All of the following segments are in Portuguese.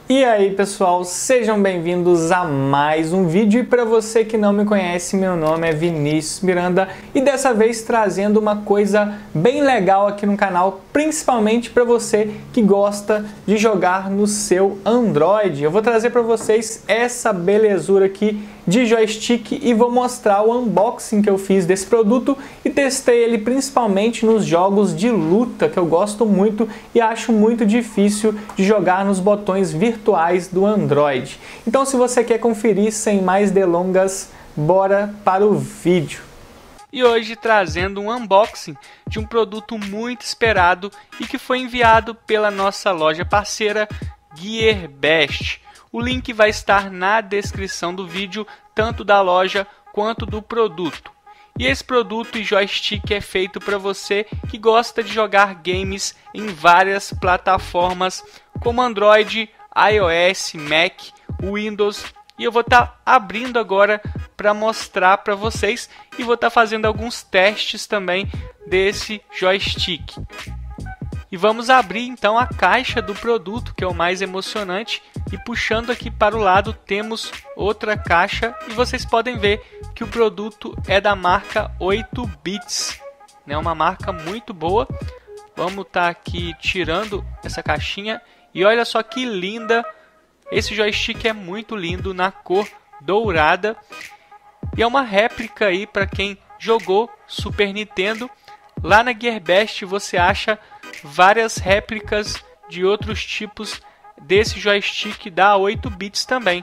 E aí pessoal, sejam bem-vindos a mais um vídeo e para você que não me conhece, meu nome é Vinícius Miranda e dessa vez trazendo uma coisa bem legal aqui no canal, principalmente para você que gosta de jogar no seu Android. Eu vou trazer para vocês essa belezura aqui de joystick e vou mostrar o unboxing que eu fiz desse produto e testei ele principalmente nos jogos de luta que eu gosto muito e acho muito difícil de jogar nos botões virtuais do Android. Então se você quer conferir sem mais delongas, bora para o vídeo. E hoje trazendo um unboxing de um produto muito esperado e que foi enviado pela nossa loja parceira Gearbest. O link vai estar na descrição do vídeo, tanto da loja quanto do produto. E esse produto e joystick é feito para você que gosta de jogar games em várias plataformas como Android, iOS, Mac, Windows. E eu vou estar abrindo agora para mostrar para vocês e vou estar fazendo alguns testes também desse joystick. E vamos abrir então a caixa do produto, que é o mais emocionante, e puxando aqui para o lado temos outra caixa e vocês podem ver que o produto é da marca 8bits, né? Uma marca muito boa. Vamos estar aqui tirando essa caixinha e olha só que linda, esse joystick é muito lindo na cor dourada e é uma réplica aí para quem jogou Super Nintendo. Lá na Gearbest você acha várias réplicas de outros tipos desse joystick da 8bits também.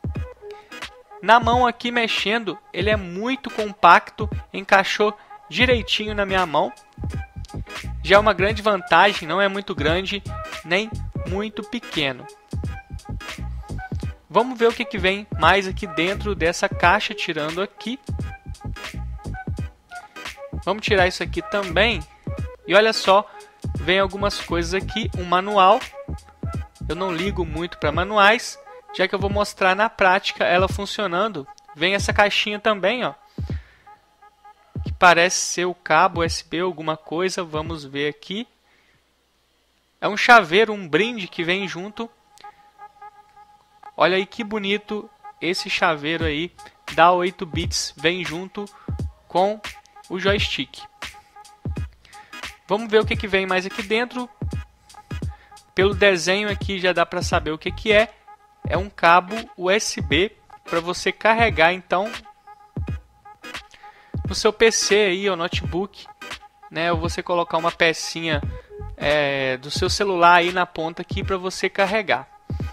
Na mão aqui mexendo, ele é muito compacto, encaixou direitinho na minha mão. Já é uma grande vantagem, não é muito grande nem muito pequeno. Vamos ver o que vem mais aqui dentro dessa caixa, tirando aqui. Vamos tirar isso aqui também. E olha só, vem algumas coisas aqui, um manual. Eu não ligo muito para manuais, já que eu vou mostrar na prática ela funcionando. Vem essa caixinha também, ó, que parece ser o cabo USB, alguma coisa. Vamos ver aqui. É um chaveiro, um brinde que vem junto. Olha aí que bonito esse chaveiro aí da 8bits, vem junto com o joystick. Vamos ver o que vem mais aqui dentro. Pelo desenho aqui já dá para saber o que é. É um cabo USB para você carregar então no seu PC aí, ou notebook, né? Ou você colocar uma pecinha do seu celular aí na ponta aqui para você carregar.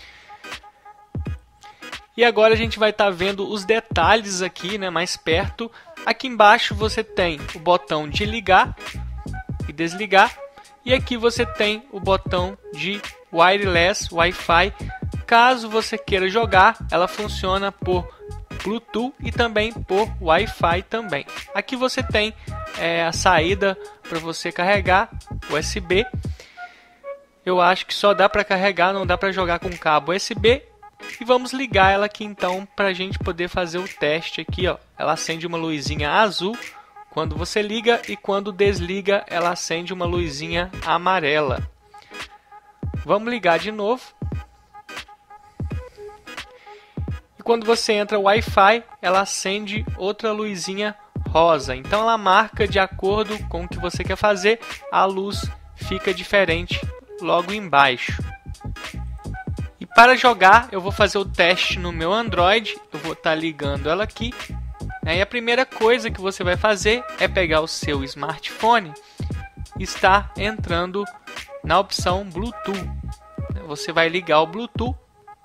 E agora a gente vai estar vendo os detalhes aqui, né, mais perto. Aqui embaixo você tem o botão de ligar e desligar. E aqui você tem o botão de wireless, Wi-Fi. Caso você queira jogar, ela funciona por Bluetooth e também por Wi-Fi também. Aqui você tem a saída para você carregar, USB. Eu acho que só dá para carregar, não dá para jogar com cabo USB. E vamos ligar ela aqui então para a gente poder fazer o teste aqui, ó. Ela acende uma luzinha azul quando você liga e quando desliga ela acende uma luzinha amarela. Vamos ligar de novo. E quando você entra Wi-Fi, ela acende outra luzinha rosa. Então ela marca de acordo com o que você quer fazer, a luz fica diferente logo embaixo. E para jogar, eu vou fazer o teste no meu Android. Eu vou estar ligando ela aqui. E a primeira coisa que você vai fazer é pegar o seu smartphone e estar entrando na opção Bluetooth. Você vai ligar o Bluetooth.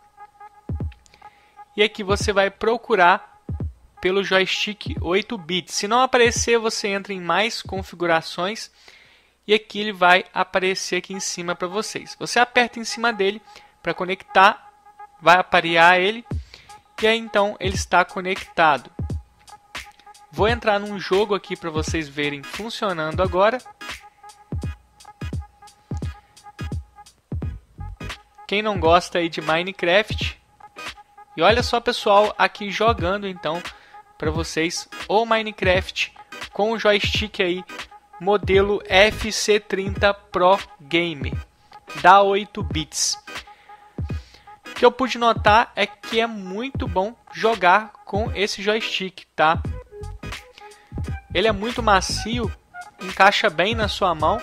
E aqui você vai procurar pelo joystick 8bits. Se não aparecer, você entra em mais configurações. E aqui ele vai aparecer aqui em cima para vocês. Você aperta em cima dele para conectar, vai aparear ele e aí então ele está conectado. Vou entrar num jogo aqui para vocês verem funcionando agora. Quem não gosta aí de Minecraft? E olha só pessoal, aqui jogando então para vocês o Minecraft com o joystick aí modelo FC30 Pro Game da 8bits. que eu pude notar é que é muito bom jogar com esse joystick, tá? Ele é muito macio, encaixa bem na sua mão.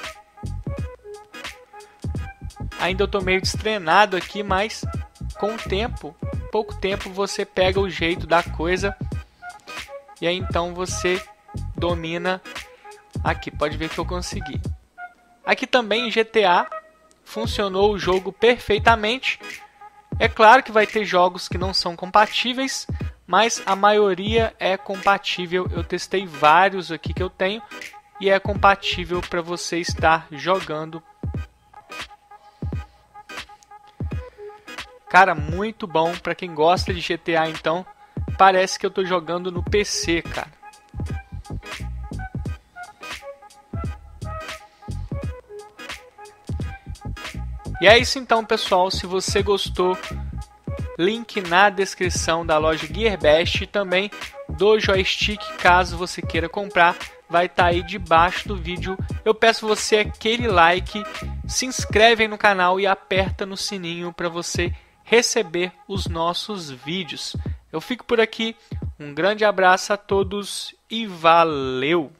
Ainda eu tô meio destreinado aqui, mas com o tempo, pouco tempo, você pega o jeito da coisa. E aí então você domina. Aqui, pode ver que eu consegui. Aqui também em GTA funcionou o jogo perfeitamente. É claro que vai ter jogos que não são compatíveis, mas a maioria é compatível. Eu testei vários aqui que eu tenho e é compatível para você estar jogando. Cara, muito bom para quem gosta de GTA, então. Parece que eu tô jogando no PC, cara. E é isso então, pessoal. Se você gostou, link na descrição da loja GearBest e também do joystick, caso você queira comprar, vai estar aí debaixo do vídeo. Eu peço você aquele like, se inscreve no canal e aperta no sininho para você receber os nossos vídeos. Eu fico por aqui, um grande abraço a todos e valeu!